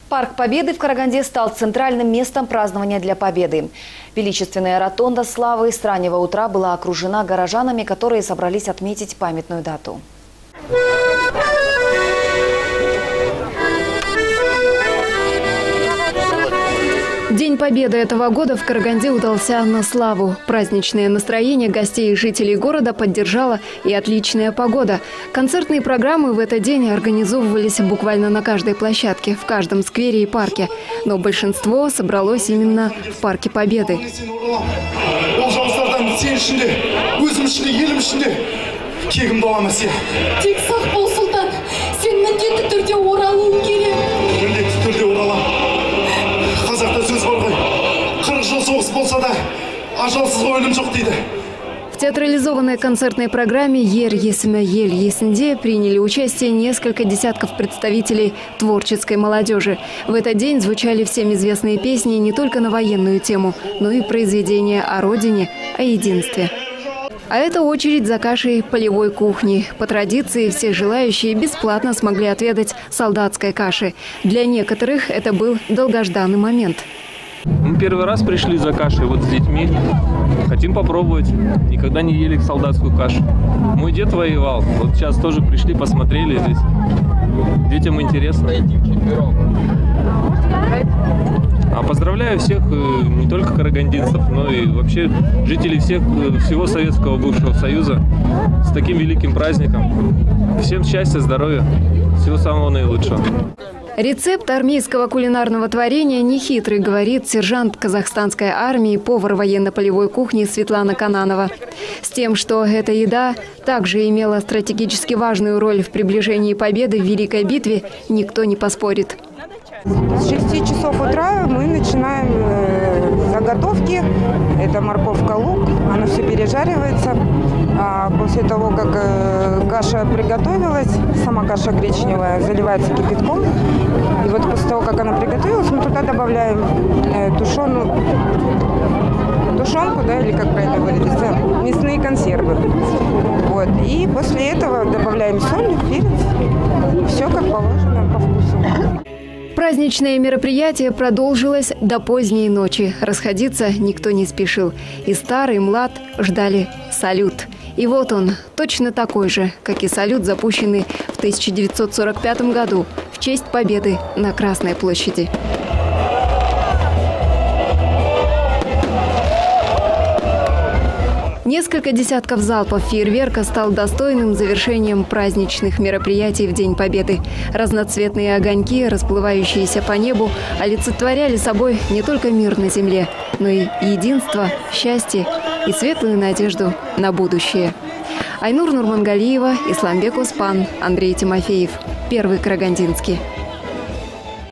Парк Победы в Караганде стал центральным местом празднования для Победы. Величественная ротонда славы с раннего утра была окружена горожанами, которые собрались отметить памятную дату. День Победы этого года в Караганде удался на славу. Праздничное настроение гостей и жителей города поддержала и отличная погода. Концертные программы в этот день организовывались буквально на каждой площадке, в каждом сквере и парке. Но большинство собралось именно в Парке Победы. В театрализованной концертной программе «Ер есімі ел есінде» приняли участие несколько десятков представителей творческой молодежи. В этот день звучали всем известные песни не только на военную тему, но и произведения о родине, о единстве. А это очередь за кашей полевой кухни. По традиции все желающие бесплатно смогли отведать солдатской каши. Для некоторых это был долгожданный момент. Мы первый раз пришли за кашей вот с детьми. Хотим попробовать. Никогда не ели солдатскую кашу. Мой дед воевал. Вот сейчас тоже пришли, посмотрели здесь. Детям интересно. А поздравляю всех, не только карагандинцев, но и вообще жителей всего Советского бывшего Союза с таким великим праздником. Всем счастья, здоровья, всего самого наилучшего. Рецепт армейского кулинарного творения нехитрый, говорит сержант казахстанской армии, повар военно-полевой кухни Светлана Кананова. С тем, что эта еда также имела стратегически важную роль в приближении победы в Великой битве, никто не поспорит. С 6 часов утра мы начинаем заготовки. Это морковка, лук, оно все пережаривается. А после того, как каша приготовилась, сама каша гречневая заливается кипятком. И вот после того, как она приготовилась, мы туда добавляем тушенку, да, или как правильно выразиться, мясные консервы. Вот. И после этого добавляем соль, перец. Все как положено по вкусу. Праздничное мероприятие продолжилось до поздней ночи. Расходиться никто не спешил. И старый, и млад ждали салют. И вот он, точно такой же, как и салют, запущенный в 1945 году в честь победы на Красной площади. Несколько десятков залпов фейерверка стал достойным завершением праздничных мероприятий в День Победы. Разноцветные огоньки, расплывающиеся по небу, олицетворяли собой не только мир на земле, но и единство, счастье и светлую надежду на будущее. Айнур Нурмангалиева, Исламбек Оспан, Андрей Тимофеев. Первый Карагандинский.